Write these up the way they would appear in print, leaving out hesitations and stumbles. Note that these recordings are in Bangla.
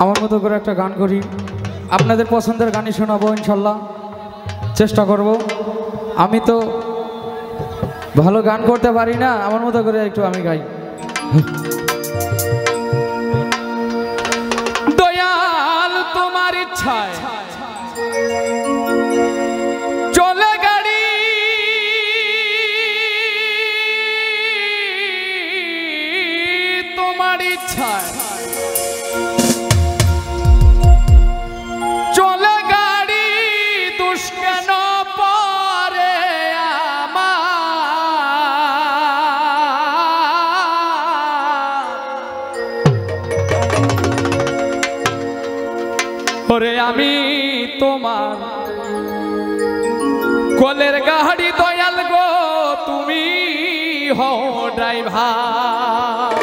আমার মতো করে একটা গান করি, আপনাদের পছন্দের গানই শোনাবো ইনশাল্লাহ, চেষ্টা করব। আমি তো ভালো গান করতে পারি না, আমার মতো করে একটু আমি গাই। দয়াল তোমার ইচ্ছায় চলে গাড়ি, তোমার ইচ্ছায় চলে গাড়ি, দোষ কেন পরে ওরে আমি তোমার কোলের গাড়ি দয়াল গো, তুমি হও ড্রাইভার।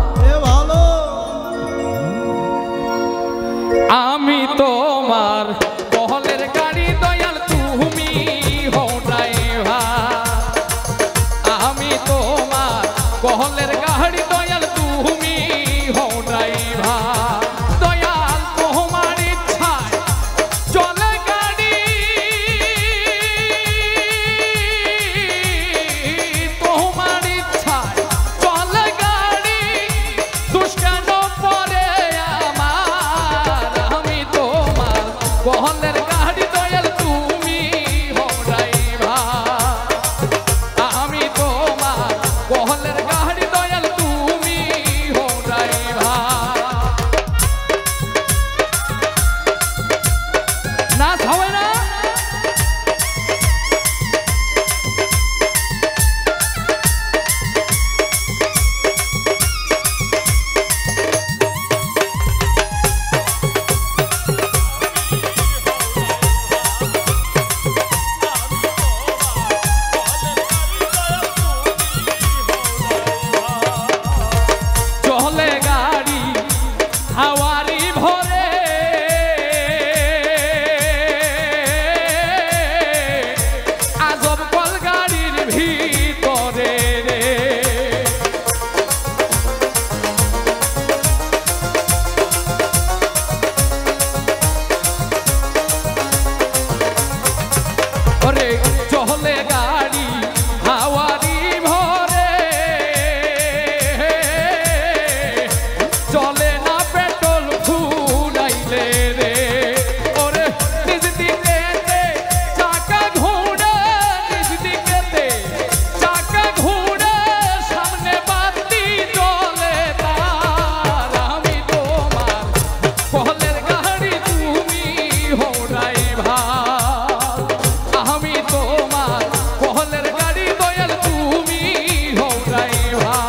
আমি তোমার কোলের গাড়ি দয়াল, তুমি হও ড্রাইভার। আমি তোমার কোলের গাড়ি দয়াল, তুমি হও ড্রাইভার। কোলের গাড়ি দয়াল, তুমি হও ড্রাইভার। আমি তোমার কোলের গাড়ি দয়াল, তুমি হও ড্রাইভার। নাচ হবে না? হাওয়ারি ভরে আজব কল গাড়ির ভিতরে রে, ওরে চলে গাড়ি হাওয়ারি ভরে, চলে না পেট্রোল ফুলাইলে রে। ওরে নিজ দিকেতে চাকা ঘুরে, নিজ দিকেতে চাকা ঘুরে, সামনে বাতি জ্বলে তার। আমি তোমার কোলের গাড়ি, তুমি হও ড্রাইভার। আমি তোমার কোলের গাড়ি দয়াল, তুমি হও ড্রাইভার।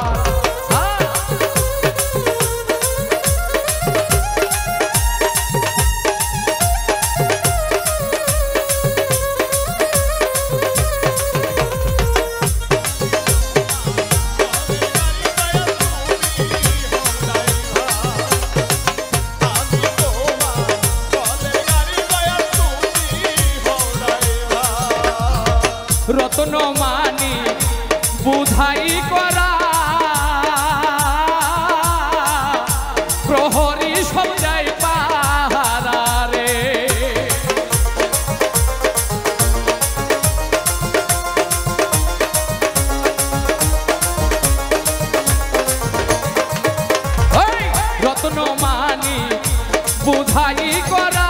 রতন মানি বুঝাই করা, প্রহরী সব যাই পাহারা রে। রতন মানি বুঝাই করা,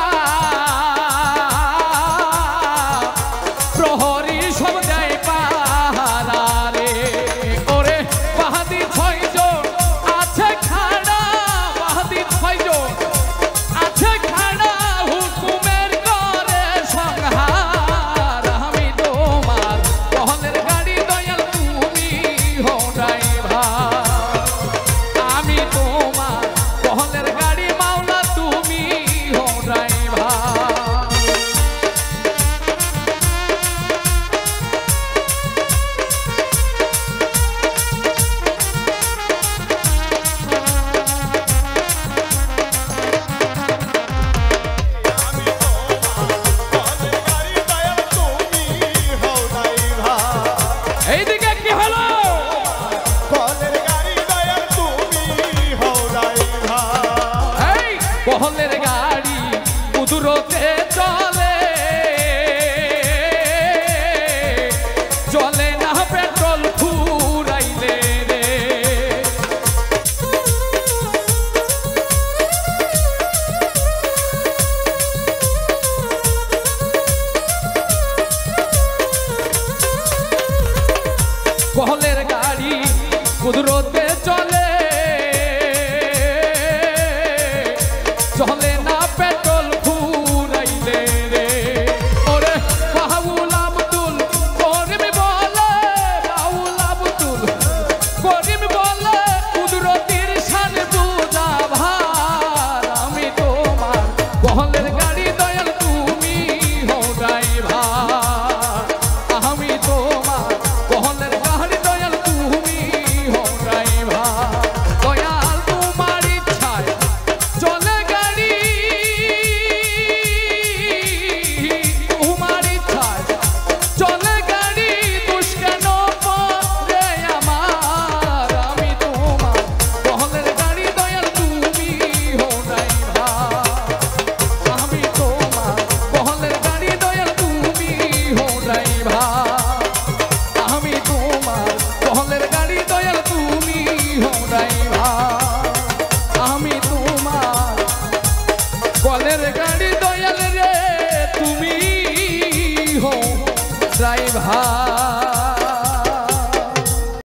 প্রহরী সব যাই পাহারা রে। ওরে বাহাদি ছয়জন আছে খাড়া, বাহাদি ছয়জন আছে খাড়া, হুকুমের করে সংহার। আমি তোমার কোলের গাড়ি দয়াল, তুমি হও ড্রাইভার। আমি তোমার কোলের গাড়ি মাওলা, তুমি হও বহলের গাড়ি কুদরতে চলে, চলে না পেট্রোল ফুরাইলে রে। বহলের গাড়ি কুদরতে চলে, চলে